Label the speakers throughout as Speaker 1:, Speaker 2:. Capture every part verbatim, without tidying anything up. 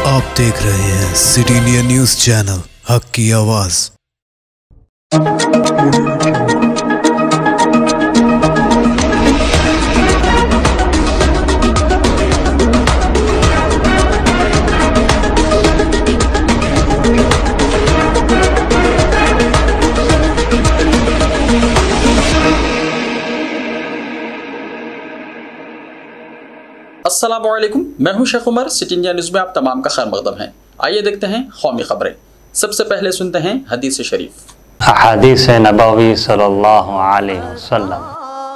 Speaker 1: आप देख रहे हैं सिटी इंडिया न्यूज चैनल, हक की आवाज।
Speaker 2: अस्सलामुअलैकुम, मैं हूं Sheikh Umar. City India News में आप तमाम का खैर मकदम है। आइए देखते हैं कौमी खबरें। सबसे पहले सुनते हैं हदीस शरीफ।
Speaker 3: हदीस नबवी सल्लल्लाहु अलैहि वसल्लम,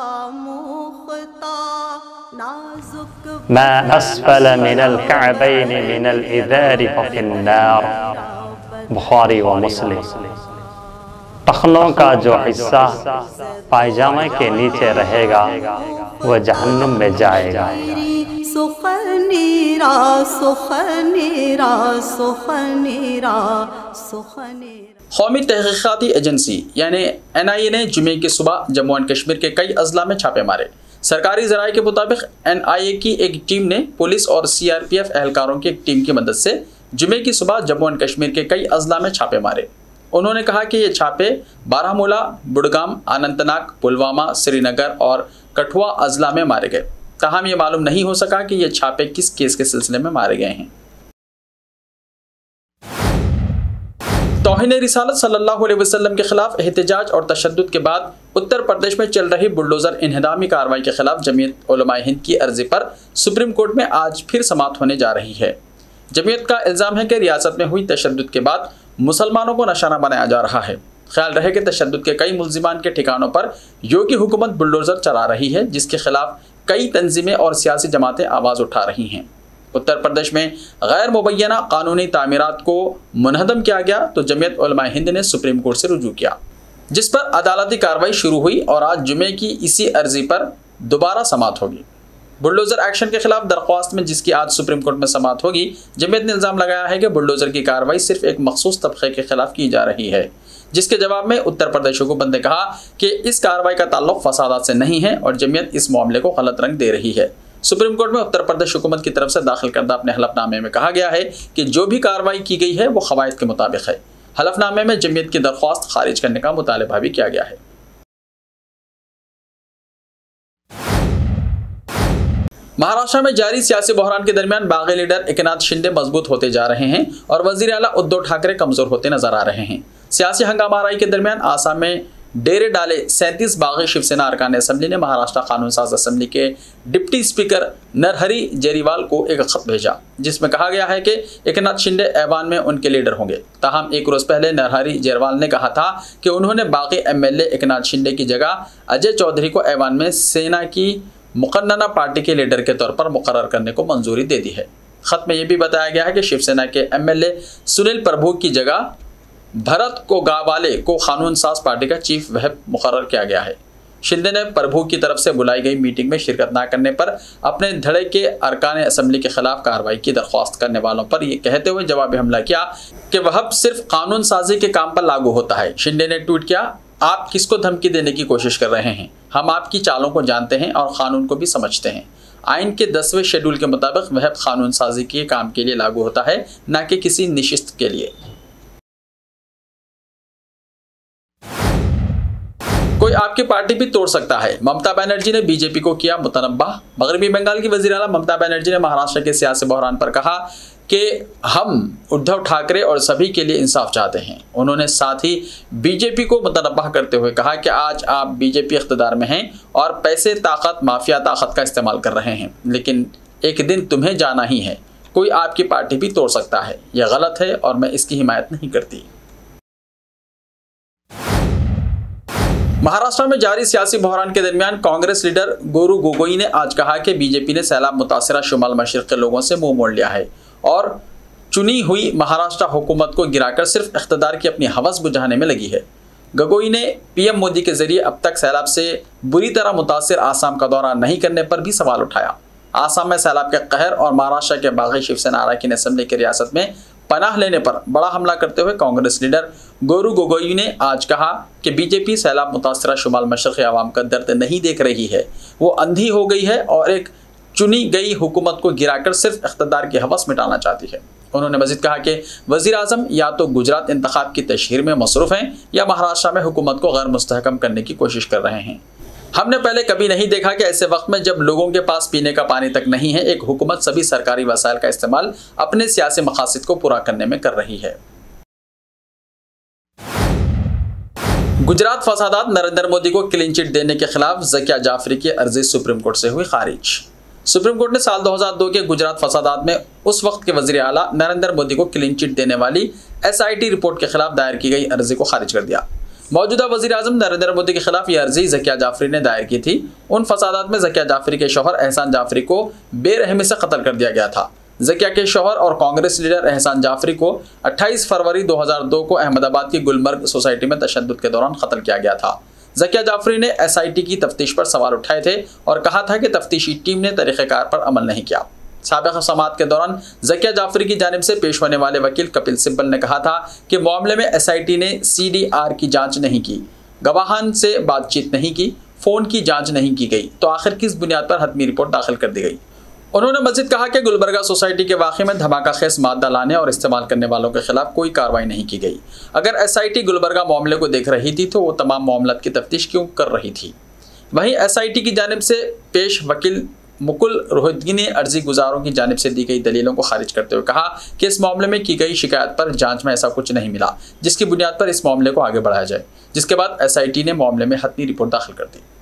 Speaker 3: मा अस्फल मिनल कअबैन मिनल इज़ारि फफिन्नार, बुखारी व मुस्लिम। टखनों का जो हिस्सा पायजामे के नीचे रहेगा वह जहन्नुम में जाएगा।
Speaker 4: सुखनीरा सुखनीरा सुखनीरा सुखनीरा।
Speaker 2: कौमी तहकीकाती एजेंसी यानी एन आई ए ने जुमे की सुबह जम्मू एंड कश्मीर के कई अजला में छापे मारे। सरकारी ज़राए के मुताबिक एन आई ए की एक टीम ने पुलिस और सी आर पी एफ एहलकारों की एक टीम की मदद से जुमे की सुबह जम्मू एंड कश्मीर के कई अजला में छापे मारे। उन्होंने कहा कि ये छापे बारामूला, बुडगाम, अनंतनाग, पुलवामा, श्रीनगर और कठुआ अजला में मारे गए। ताहम ये मालूम नहीं हो सका कि ये छापे किस केस के सिलसिले में मारे गए हैं। तौहीन रिसालत सल्लल्लाहु अलैहि वसल्लम के खिलाफ एहतजाज और तशद्दुद के बाद उत्तर प्रदेश में चल रही बुलडोजर इन्हदामी कार्रवाई के खिलाफ जमीयत उलमाए हिंद की अर्जी पर सुप्रीम कोर्ट में आज फिर समाअत होने जा रही है। जमीयत का इल्ज़ाम है कि रियासत में हुई तशद्दुद के बाद मुसलमानों को निशाना बनाया जा रहा है। ख्याल रहे कि तशद्दुद के कई मुल्जिमान के ठिकानों पर योगी हुकूमत बुलडोजर चला रही है, जिसके खिलाफ कई तंजीमें और सियासी जमातें आवाज़ उठा रही हैं। उत्तर प्रदेश में गैर मुबैना कानूनी तामीरात को मुनहदम किया गया तो जमीयत उलमाए हिंद ने सुप्रीम कोर्ट से रुजू किया, जिस पर अदालती कार्रवाई शुरू हुई और आज जुमे की इसी अर्जी पर दोबारा समाअत होगी। बुलडोजर एक्शन के खिलाफ दरख्वास्त में जिसकी आज सुप्रीम कोर्ट में समाअत होगी, जमीयत ने इल्ज़ाम लगाया है कि बुलडोजर की कार्रवाई सिर्फ एक मखसूस तबके के खिलाफ की जा रही है, जिसके जवाब में उत्तर प्रदेश हुकूमत ने कहा कि इस कार्रवाई का ताल्लुक फसादात से नहीं है और जमीयत इस मामले को गलत रंग दे रही है। सुप्रीम कोर्ट में उत्तर प्रदेश हुकूमत की तरफ से दाखिल करदा अपने हलफनामे में कहा गया है कि जो भी कार्रवाई की गई है वो क़वायद के मुताबिक है। हलफनामे में जमीयत की दरख्वास्त खारिज करने का मुतालबा भी किया गया है। महाराष्ट्र में जारी सियासी बहरान के दरमियान बागी लीडर एकनाथ शिंदे मजबूत होते जा रहे हैं और वजीर आला उद्धव ठाकरे कमजोर होते नजर आ रहे हैं। सियासी हंगामाराई के दरमियान आसाम में डेरे डाले सैंतीस बागी शिवसेना अरकान असम्बली ने महाराष्ट्र कानून साज असम्बली के डिप्टी स्पीकर नरहरी जेरीवाल को एक खत भेजा, जिसमें कहा गया है कि एकनाथ शिंदे ऐवान में उनके लीडर होंगे। ताहम एक रोज पहले नरहरी जेरीवाल ने कहा था कि उन्होंने बागी M L A Eknath Shinde की जगह अजय चौधरी को ऐवान में सेना की मुकन्नना पार्टी के लीडर के तौर पर मुकर्रर करने को मंजूरी दे दी है। खत में यह भी बताया गया है कि शिवसेना के M L A Sunil Prabhu की जगह भरत को गावाले को कानून साज पार्टी का चीफ व्हिप मुकर्रर किया गया है। शिंदे ने प्रभु की तरफ से बुलाई गई मीटिंग में शिरकत न करने पर अपने धड़े के अरकान असम्बली के खिलाफ कार्रवाई की दरख्वास्त करने वालों पर यह कहते हुए जवाबी हमला किया कि वह सिर्फ कानून साजी के काम पर लागू होता है। शिंदे ने ट्वीट किया, आप किसको धमकी देने की कोशिश कर रहे हैं? हम आपकी चालों को जानते हैं और कानून को भी समझते हैं। आइन के दसवें शेड्यूल के मुताबिक वह कानून साजी के काम के लिए लागू होता है, न कि किसी निशिस्त के लिए। कोई आपकी पार्टी भी तोड़ सकता है, ममता बनर्जी ने बीजेपी को किया मुतनब्बा। मगरबी बंगाल की वज़ीर आला ममता बनर्जी ने महाराष्ट्र के सियासी बहरान पर कहा कि हम उद्धव ठाकरे और सभी के लिए इंसाफ चाहते हैं। उन्होंने साथ ही बीजेपी को मुतनब्बा करते हुए कहा कि आज आप बीजेपी इख्तिदार में हैं और पैसे, ताकत, माफिया ताकत का इस्तेमाल कर रहे हैं, लेकिन एक दिन तुम्हें जाना ही है। कोई आपकी पार्टी भी तोड़ सकता है, यह गलत है और मैं इसकी हिमायत नहीं करती। महाराष्ट्र में जारी सियासी बहरान के दरमियान कांग्रेस लीडर गौरव गोगोई ने आज कहा कि बीजेपी ने सैलाब मुतासिरा शुमाल मशरिक़ के लोगों से मुंह मोड़ लिया है और चुनी हुई महाराष्ट्र हुकूमत को गिराकर सिर्फ इख्तिदार की अपनी हवस बुझाने में लगी है। गोगोई ने पीएम मोदी के जरिए अब तक सैलाब से बुरी तरह मुतासिर आसाम का दौरा नहीं करने पर भी सवाल उठाया। आसाम में सैलाब के कहर और महाराष्ट्र के बागी शिवसेना अरकान असम्बली की रियासत में पनाह लेने पर बड़ा हमला करते हुए कांग्रेस लीडर गौरव गोगोई ने आज कहा कि बीजेपी सैलाब मुतासरा शुमाल मशरक़ी अवाम का दर्द नहीं देख रही है, वो अंधी हो गई है और एक चुनी गई हुकूमत को गिराकर सिर्फ इख्तिदार की हवस मिटाना चाहती है। उन्होंने मजीद कहा कि वज़ीर आज़म या तो गुजरात इंतखाब की तशहीर में मसरूफ़ हैं या महाराष्ट्र में हुकूमत को गैर मुस्तहकम करने की कोशिश कर रहे हैं। हमने पहले कभी नहीं देखा कि ऐसे वक्त में जब लोगों के पास पीने का पानी तक नहीं है, एक हुकूमत सभी सरकारी वसाइल का इस्तेमाल अपने सियासी मकासद को पूरा करने में कर रही है। गुजरात फसादात, नरेंद्र मोदी को क्लीन चिट देने के खिलाफ ज़किया जाफरी की अर्जी सुप्रीम कोर्ट से हुई खारिज। सुप्रीम कोर्ट ने साल दो हज़ार दो के गुजरात फसादात में उस वक्त के वज़ीर आला नरेंद्र मोदी को क्लीन चिट देने वाली एस आई टी रिपोर्ट के खिलाफ दायर की गई अर्जी को खारिज कर दिया। मौजूदा वज़ीर आज़म नरेंद्र मोदी के खिलाफ यह अर्जी ज़किया जाफरी ने दायर की थी। उन फसादात में ज़किया जाफरी के शौहर एहसान जाफरी को बेरहमी से कत्ल कर दिया गया था। ज़किया के शौहर और कांग्रेस लीडर एहसान जाफरी को अट्ठाईस फरवरी दो हज़ार दो को अहमदाबाद की गुलमर्ग सोसाइटी में तशद्दुद के दौरान कत्ल किया गया था। ज़किया जाफरी ने एस आई टी की तफ्तीश पर सवाल उठाए थे और कहा था कि तफ्तीशी टीम ने तरीक़ेकार पर अमल नहीं किया। साबिक़ समाअत के दौरान ज़किया जाफरी की जानिब से पेश होने वाले वकील कपिल सिब्बल ने कहा था कि मामले में एस आई टी ने सी डी आर की जाँच नहीं की, गवाहान से बातचीत नहीं की, फ़ोन की जाँच नहीं की गई, तो आखिर किस बुनियाद पर हतमी रिपोर्ट दाखिल कर दी गई। उन्होंने मज़ीद कहा कि गुलबर्गा सोसाइटी के वाक़े में धमाका खेस मादा लाने और इस्तेमाल करने वालों के खिलाफ कोई कार्रवाई नहीं की गई। अगर एस आई टी गुलबर्गा मामले को देख रही थी तो वो तमाम मामलों की तफ्तीश क्यों कर रही थी। वहीं एस आई टी की जानिब से पेश वकील मुकुल रोहतगी ने अर्जी गुजारों की जानिब से दी गई दलीलों को खारिज करते हुए कहा कि इस मामले में की गई शिकायत पर जांच में ऐसा कुछ नहीं मिला जिसकी बुनियाद पर इस मामले को आगे बढ़ाया जाए, जिसके बाद एस आई टी ने मामले में हतमी रिपोर्ट दाखिल कर दी।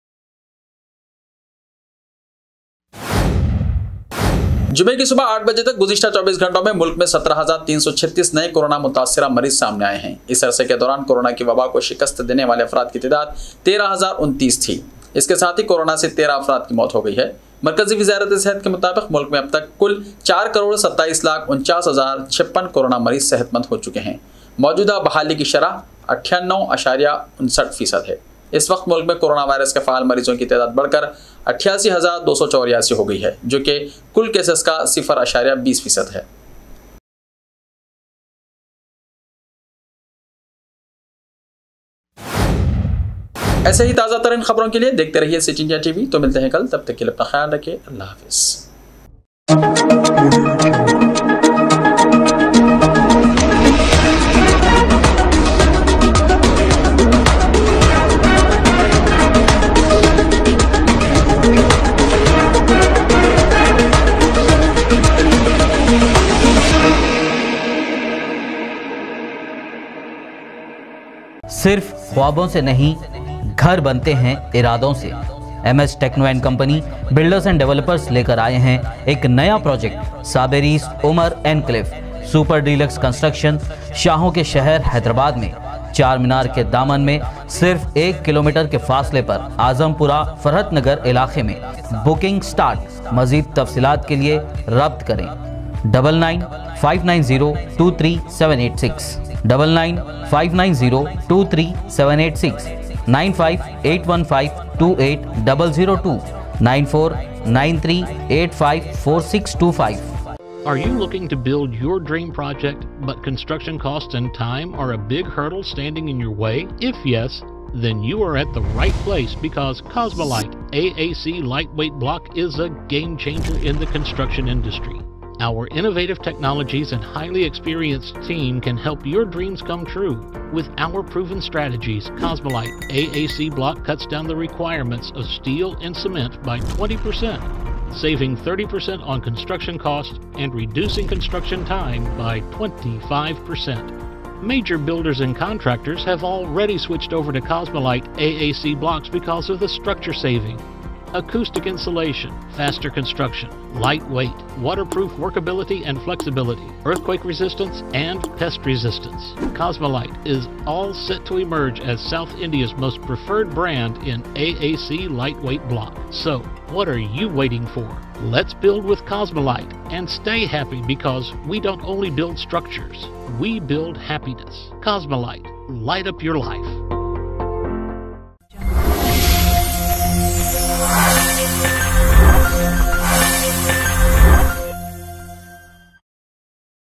Speaker 2: जुमे की सुबह आठ बजे तक गुज़िश्ता चौबीस घंटों में मुल्क में सत्रह हज़ार तीन सौ छत्तीस नए कोरोना मुतासिरा मरीज सामने आए हैं। इस अरसे के दौरान कोरोना की वबा को शिकस्त देने वाले अफराद की तादाद तेरह हज़ार उनतीस थी। इसके साथ ही कोरोना से तेरह अफराद की मौत हो गई है। मरकजी वज़ारत सेहत के मुताबिक मुल्क में अब तक कुल चार करोड़ सत्ताईस लाख उनचास हज़ार छप्पन कोरोना मरीज सेहतमंद हो चुके हैं। मौजूदा बहाली की शरह अट्ठानवे अशारिया उनसठ फीसद है। इस वक्त मुल्क में कोरोना वायरस के फ़ाल मरीजों की तादाद बढ़कर अट्ठासी हज़ार दो सौ चौरासी हो गई है, जो कि कुल केसेस का सिफर अशारिया बीस फीसद है। ऐसे ही ताज़ा तरीन खबरों के लिए देखते रहिए सिटी इंडिया टीवी। तो मिलते हैं कल, तब तक के लिए अपना ख्याल रखिए। अल्लाह हाफिज़।
Speaker 5: सिर्फ ख्वाबों से नहीं, घर बनते हैं इरादों से। M S techno and company builders and developers लेकर आए हैं एक नया प्रोजेक्ट साबेरीज Umar enclave super deluxe construction. शाहों के शहर हैदराबाद में चार मीनार के दामन में सिर्फ एक किलोमीटर के फासले पर आजमपुरा फरहत नगर इलाके में बुकिंग स्टार्ट। मजीद तफसीलात के लिए रब्त करें double nine five nine zero two three seven eight six double nine five nine zero two three seven eight six nine five eight one five two eight double zero two nine four nine three eight five four six two five.
Speaker 6: Are you looking to build your dream project, but construction costs and time are a big hurdle standing in your way? If yes, then you are at the right place, because Cosmolite A A C lightweight block is a game changer in the construction industry. Our innovative technologies and highly experienced team can help your dreams come true. With our proven strategies, Cosmolite A A C block cuts down the requirements of steel and cement by twenty percent, saving thirty percent on construction costs and reducing construction time by twenty-five percent. Major builders and contractors have already switched over to Cosmolite A A C blocks because of the structure saving. Acoustic insulation, faster construction, lightweight, waterproof workability and flexibility, earthquake resistance and pest resistance. Cosmolite is all set to emerge as South India's most preferred brand in A A C lightweight block. So, what are you waiting for? Let's build with Cosmolite and stay happy, because we don't only build structures, we build happiness. Cosmolite, light up your life.